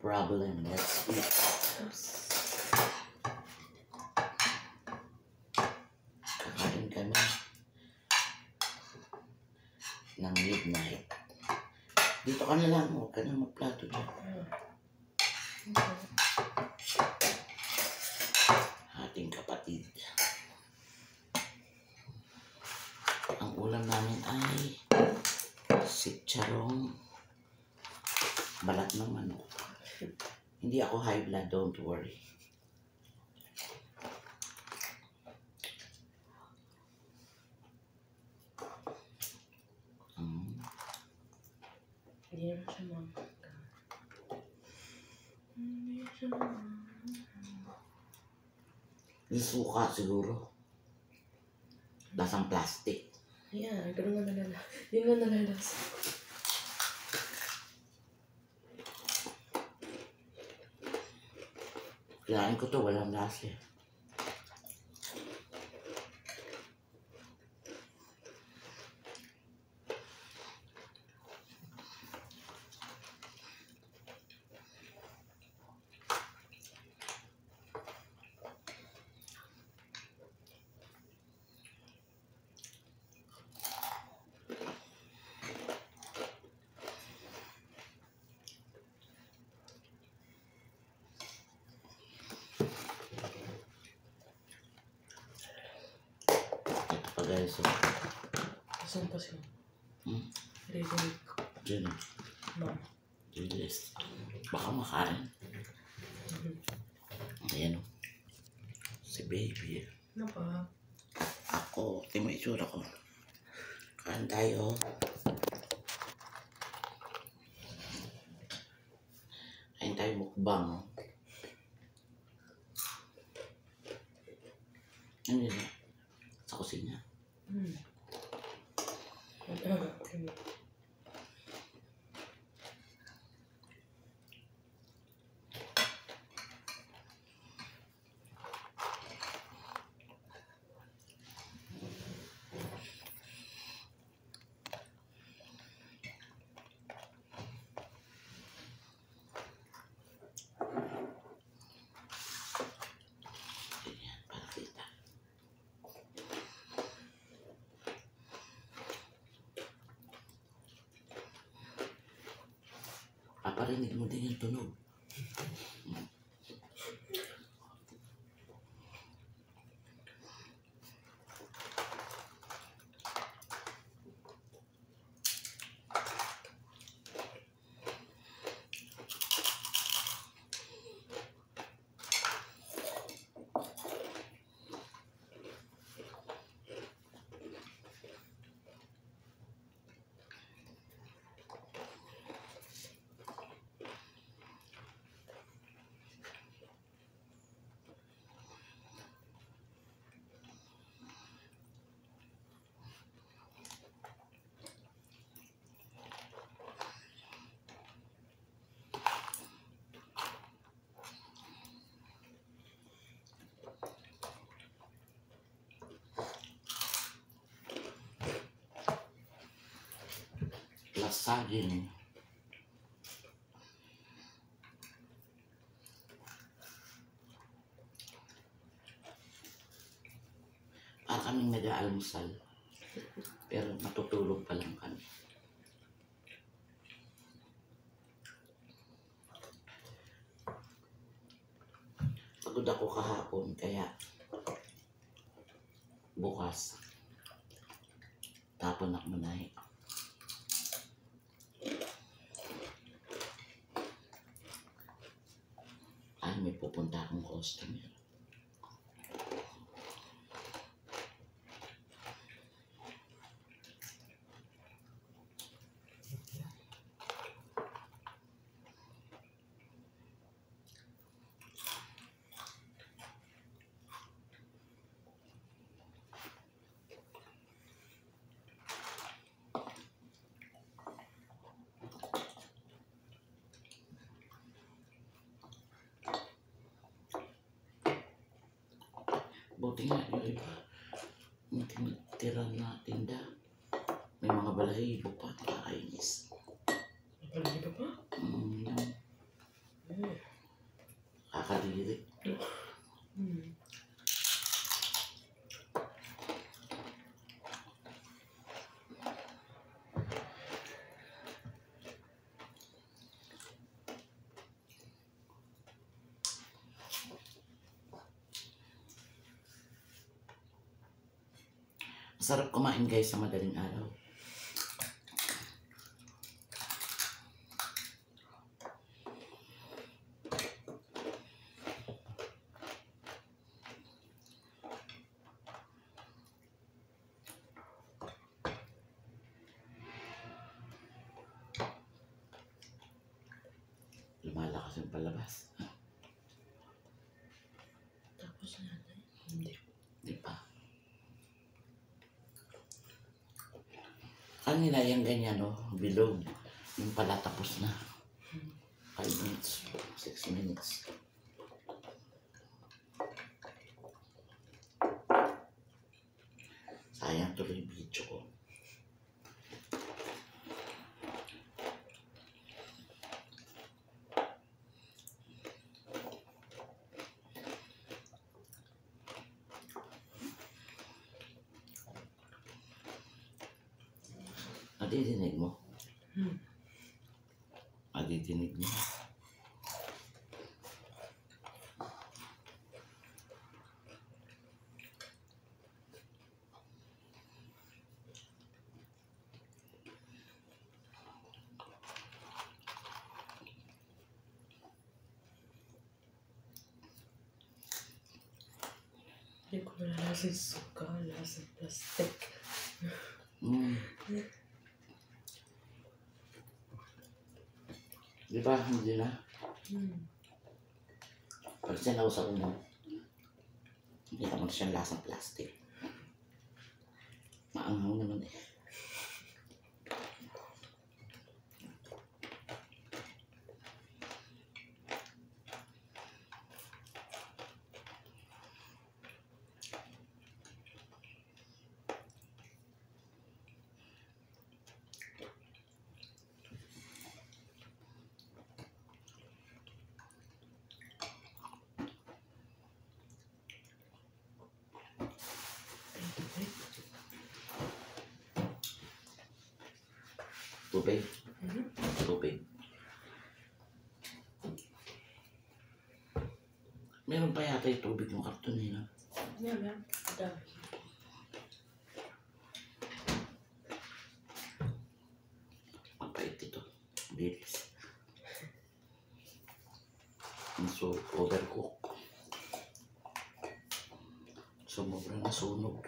problem. Let's eat. Kakain kami ng midnight. Dito ka na lang. Huwag ka na magplato dyan. Ating kapatid. Ang ulam namin ay sitcharong balat ng manok. Hindi ako high blood, don't worry. Hindi naman siya mangga. Yung suka siguro. Lasang plastic. Yeah, ganun nga nalala. Yun nga nalalas. Kinain ko to, walang lasa. Guys, so, Saan pa siya? Ready ko. dyan. Ma'am. Yes. Baka makain. Ayan o. Si baby. Ano pa? Ako, tingnan mo itsura ko. Kain tayo. Kain tayo mukbang. Ano yun? Sa kusina. Paparinig mo din yung tunog. Saging. Para kaming nag-aalmusal. Pero matutulog pa lang kami. Pagod ako kahapon, kaya bukas tapon ako na eh. May pupunta akong customer. Buti nga yung iba, yung tinitira na tinda, may mga balahibo pa, nakakainis. Balahibo pa? Yung Sarap kumain guys sa madaling araw. Lumalakas yung palabas. Tapos na natin. Hindi. Di pa. Kanina yung ganyan, no? Bilog. Yung pala tapos na. 5 minutes. 6 minutes. Sayang tuloy yung video ko. Nadidinig mo? Nadidinig mo? Hindi ko nalasa yung suka. Lasa yung plastic. Di ba? Hindi na. Pag sinausaw mo, hindi naman siyang lasang plastic. Maanghang naman eh. Tubig. Tubig. Meron pa yata yung tubig ng karton eh, no? Yeah. Dami. Mapait ito. Bilis. So, overcook. Sumobra na sunog.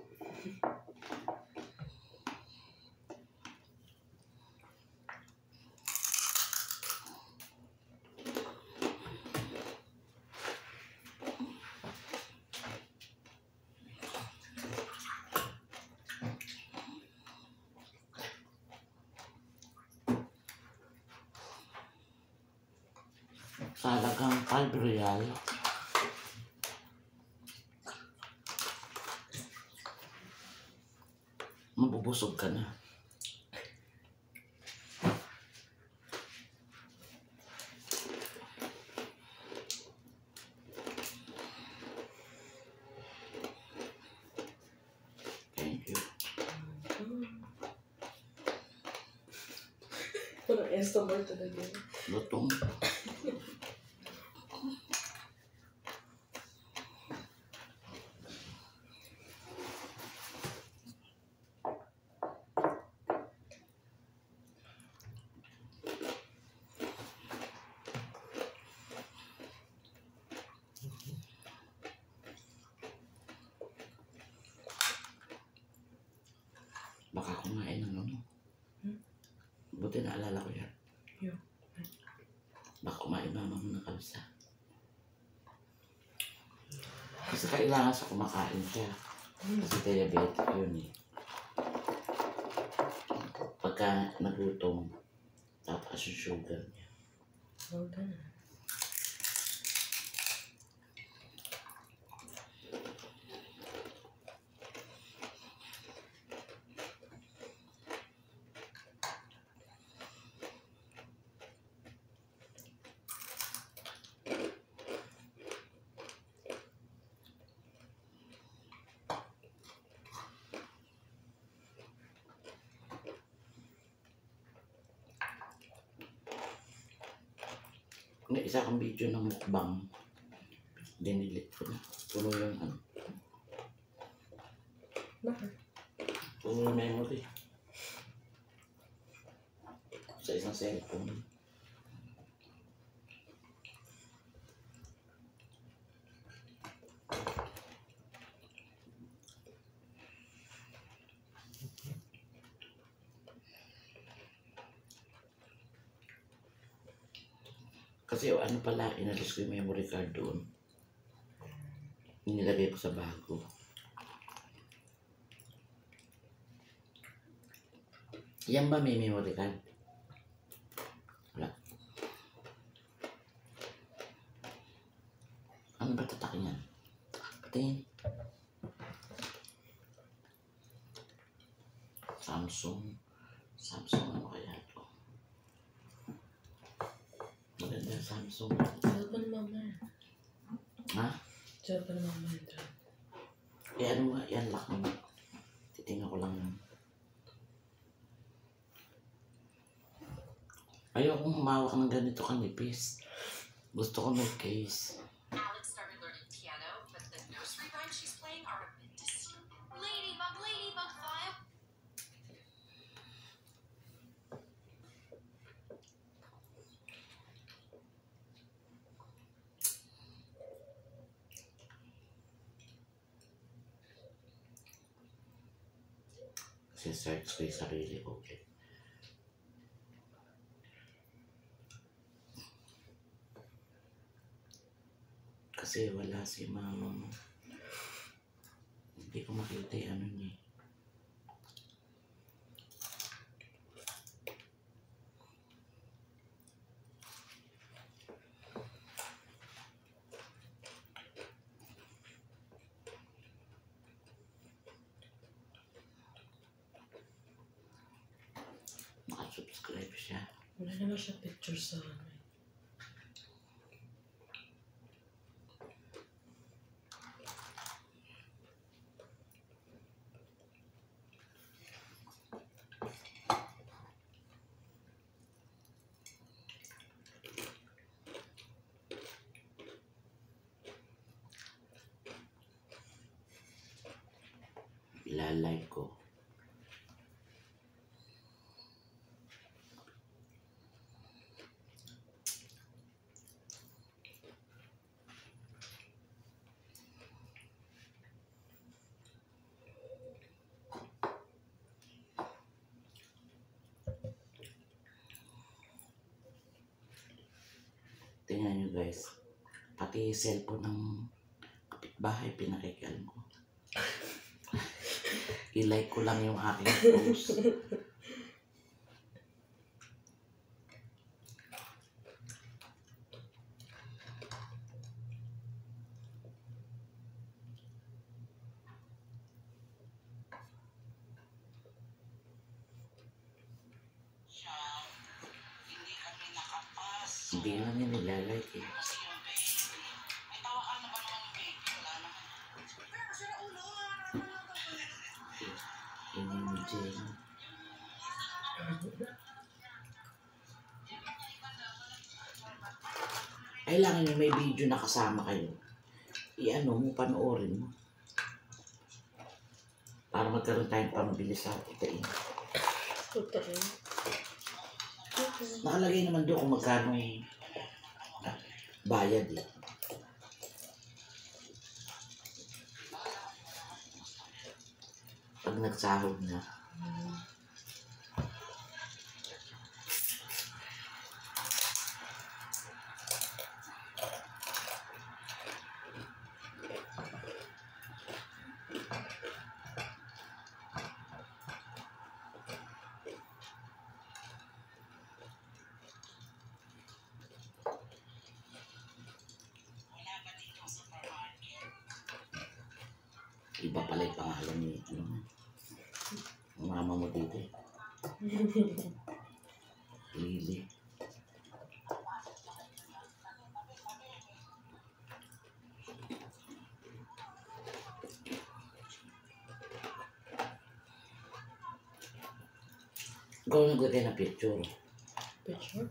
Sa halagang 5 real, mabubusog ka na. Thank you. Parang estimate talaga yun. Lutong. Baka kumain ng ano. Buti naalala ko yan. Yeah. Baka kumain mama mo ng kalsa. Kasi kailangan sa kumakain siya. Kasi diabetic yun eh. Pagka nagutom, tataas yung sugar niya. Huwag ka na. May isa kang video ng mukbang. Dinilit ko na. Puno yung ano. Bakit? Full memory. Sa isang cellphone. Kasi ano pala, inalis ko yung memory card doon. Inilagay ko sa bago. Yan ba may memory card? Wala. Ano ba tatakin yan? Patingin. Samsung. Samsung ano kaya ito? Maganda yung Samsung. Cellphone mama. Ha? Cellphone mama. Eh ano nga, yan lock mo. Titingnan ko lang yun. Ayokong humawak ng ganito kanipis. Gusto ko may case. Alex started learning piano, but the nursery rhymes she's playing are a bit disturbing. Ladybug, ladybug file. Kasi search ko yung sarili ko. Okay. Kasi wala si mama mo. Hindi ko makita yung ano niya. Nakasubscribe siya. Wala naman siya picture sa ano. Ilalike ko. Tingnan nyo guys. Pati cellphone ng kapitbahay pinakikialam ko. I-like ko lang yung aking post. Hindi lang yan nilalike eh. Kailangan nyo may video na kasama kayo. I-ano mo, panoorin mo. Para magkaroon tayong pambilis sa kitain. Totoo. Nakalagay naman doon kung magkano bayad eh. Pag nagsahod na. Iba pala yung pangalan ni ano, ang mama mo dito eh. Lily. Ikaw naglagay na picture. Picture?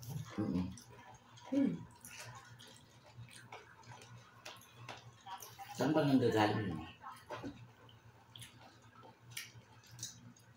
Saan ba nanggagaling yun?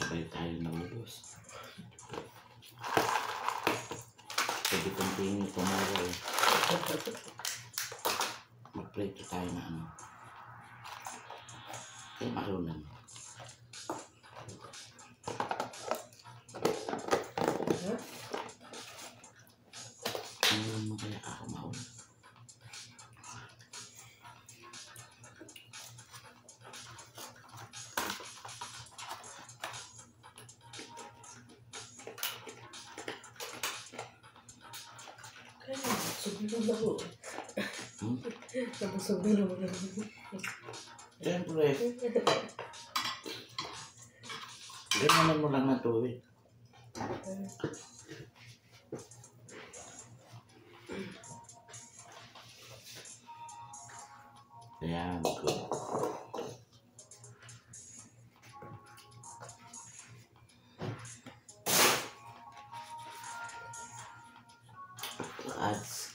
sabay tayo nangubos. Pwede continue tomorrow. Mag-prito tayo na ano. Kaya marunong. Ano mo kaya ako mauna? Kaya nabusog na naman ako. Nabusog na naman ako. Siyempre. Ganaman mo lang na tuwid. Ayan, good. Ads.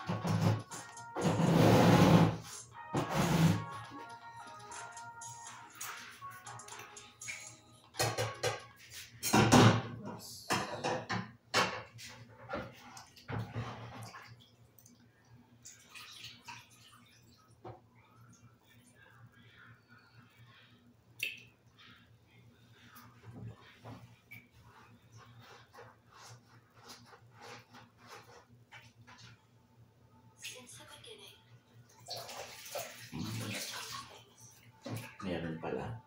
Since the beginning, Meron pala.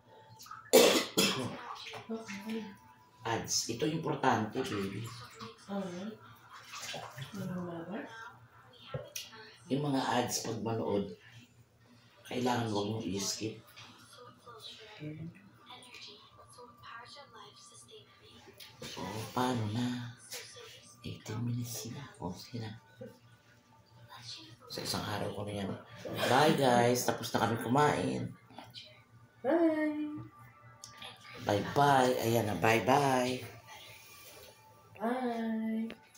Okay. Ads. Ito importante, baby. Alright. Ano ba? Yung mga ads pag manood, kailangan huwag mong i-skip. so it flows for energy, so it powers your life sustainably. So, paano na? So cities, 18 minutes na. O, sige na. let's choose the Sa isang araw ko na yan. Bye, guys. Tapos na kami kumain. Bye! Bye-bye. Ayan na, bye-bye. Bye!